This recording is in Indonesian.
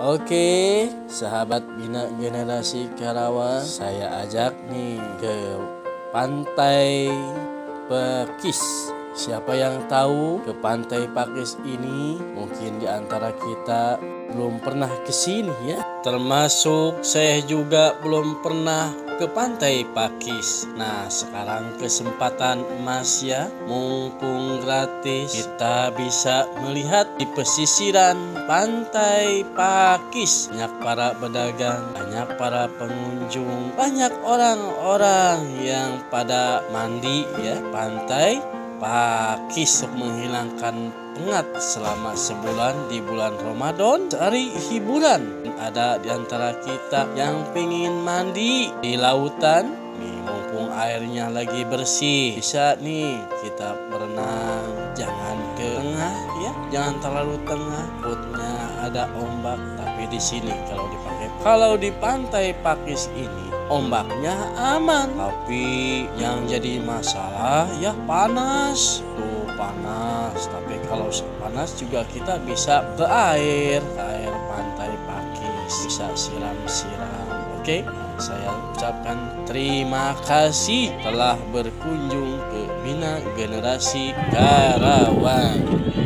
Oke, sahabat Bina Generasi Karawang, saya ajak nih ke Pantai Pakis. Siapa yang tahu ke Pantai Pakis ini? Mungkin di antara kita belum pernah ke sini ya. Termasuk saya juga belum pernah ke Pantai Pakis. Nah, sekarang kesempatan emas ya, mumpung gratis, kita bisa melihat di pesisiran Pantai Pakis. Banyak para pedagang, banyak para pengunjung, banyak orang-orang yang pada mandi ya. Pantai Pakis untuk menghilangkan penat selama sebulan di bulan Ramadan, cari hiburan. Ada di antara kita yang pengen mandi di lautan nih, mumpung airnya lagi bersih, bisa nih kita berenang. Jangan ke tengah ya, jangan terlalu tengah, perutnya ada ombak. Tapi di sini kalau di Pantai Pakis ini ombaknya aman, tapi yang jadi masalah ya panas. Tuh panas, tapi kalau panas juga kita bisa ke air Pantai Pakis, bisa siram-siram. Oke, saya ucapkan terima kasih telah berkunjung ke Bina Generasi Karawang.